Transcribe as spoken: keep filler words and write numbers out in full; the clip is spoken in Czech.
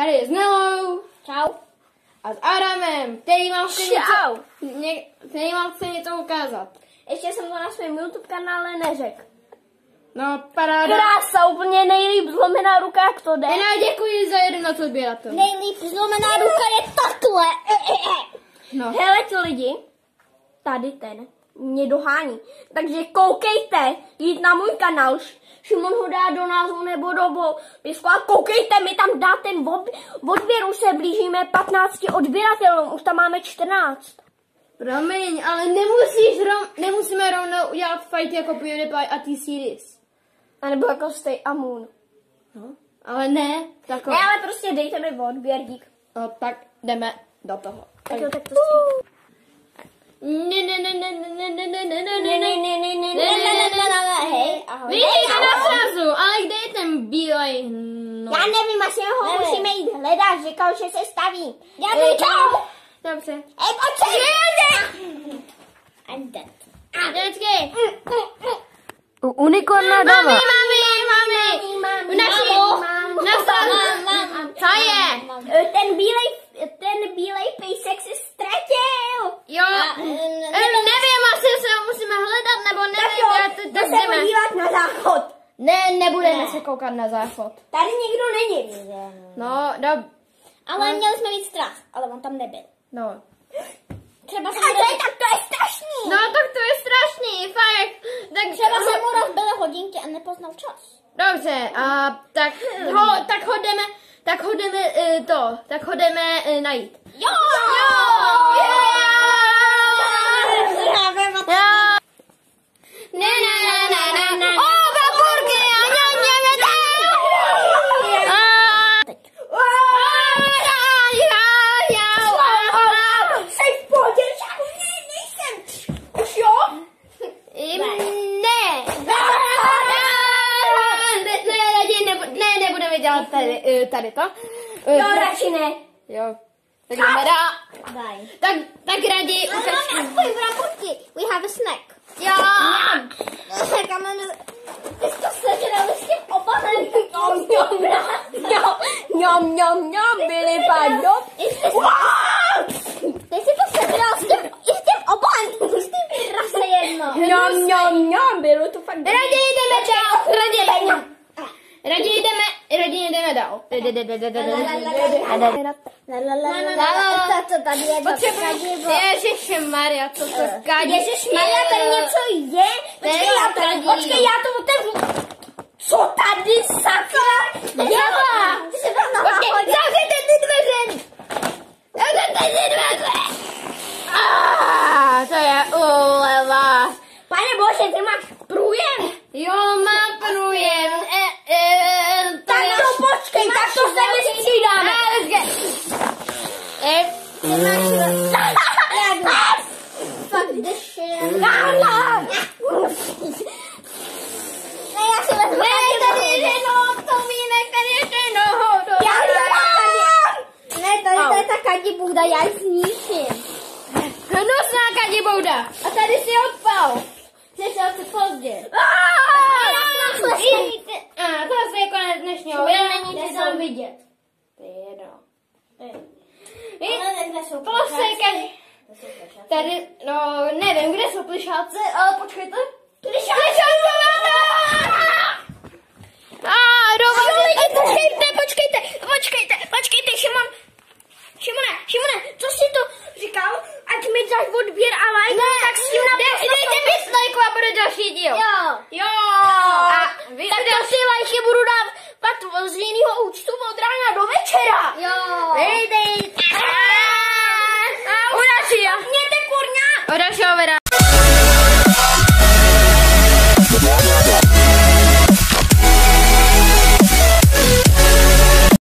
Tady s Nelou. Čau. A s Adamem, který vám chce Čau. něco, ně, který vám chce něco ukázat. Ještě jsem to na svém YouTube kanále neřekl. No, paráda. Krása, úplně nejlíp zlomená ruka, jak to jde. Já děkuji za jedenáct odběratel. Nejlíp zlomená ruka je takhle. No. Hele ti lidi, tady ten mě dohání. Takže koukejte, jít na můj kanál, Šimon ho dá do názvu nebo do popisku a koukejte, mi tam dá ten ob, odběr, už se blížíme patnácti odběratelům, už tam máme čtrnáct. Promiň, ale nemusíš rom, nemusíme rovnou udělat fight jako PewDiePie a T-Series. A nebo jako Stay Amun. No, ale ne, takhle. Ne, ale prostě dejte mi odběr, dík. No, tak jdeme do toho. Tak jo, tak to střím. Ne, ne, ne, ne, ne, ne, ne, ne, ne, ne, Ne, ne, ne, ne, ne, ne, ne, ne, ne, hej, ahoj. Vidíte na srazu, ale kde je ten bílej? No. Já nevím, asi ho musíme jít hledat, říkal, že se staví. Já to čau. Dobře. Ej, počkej. I'm dead. Počkej. U unikorna Mami, doma. mami, mami. Mami, Naši, mami, na srazu. Co je? Ten bílej, ten bílej pejsek se ztratil. Jo, eh, nevím, asi se ho musíme hledat, nebo Tak nevím, jo, já teď jde se jdeme. podívat na záchod. Ne, nebudeme Ne. se koukat na záchod. Tady nikdo není. No, dob, Ale měli jsme víc strach, ale on tam nebyl. no. Třeba se mu roz... tak to je strašný. No, tak to je strašný, fakt. Tak Třeba se mu rozbily hodinky a nepoznal čas. Dobře, a tak ho, tak ho jdeme, tak ho jdeme uh, to, tak ho jdeme uh, najít. Jo! Jo! Jo! Ne, ne, ne, ne, ne. O, baburky, a ne, ne, ne, ne. Jsi v pohodě, já už ne, nejsem. Už jo? Ne. Ne, nebudeme dělat tady, tady to. Jo, radši ne. Jo. Tak jdeme dál. Bye. Tak, tak raději Ale ukaž. máme aspoň bramburky. We have a snack. Jo. Ty jsi to sežral s tím obanem. Njom, njom, Mňam, mňam, mňam, byli pado. Ty jsi to sežral s tím, i s tím obanem. Ty jsi ty rase jedno. Mňam, mňam, mňam, bylo to fakt. Raději jdeme dál. Raději. Raději jdeme, raději jdeme dál. Co tady je to kadivo? Ježišmarja, co to kadivo? Ježišmarja, tady něco je? Počkej, já to, počkej, já to otevřu. Co tady sakra dělá? Ty jsi byl na náhodě. Zavřete ty dveře! Zavřete ty dveře! Ah, to je uleva. Pane bože, ty máš průjem. Jo, mám průjem. E, e, Tak to počkej, tak to se vystřídáme. E, Ty máš... Fuck this shit. Ne, já si vezmu. ne, tady je no, Tomínek, tady je no. Já tady. Ne, tady to je ta kadibouda, já ji zničím. Hnusná kadibouda. A tady si odpal. Přišel si pozdě. A to asi je konec dnešního videa, není co tam vidět. To je jedno. Posejkaj. Tady, no, nevím, kde jsou plišáci, ale počkejte. Plišáci! A dovolí, počkejte, počkejte, počkejte, počkejte, Šimon. Šimone, Šimone, co jsi to říkal? Ať mi dáš odběr a like, ne, tak s tím naprosto... Dejte dislike a bude další díl. Jo. Jo. A vy, tak to si lajky budu dát z jiného účtu od rána do večera. Jo. Dej, dej. Udačí, jo. Mějte kurňa. Udačí,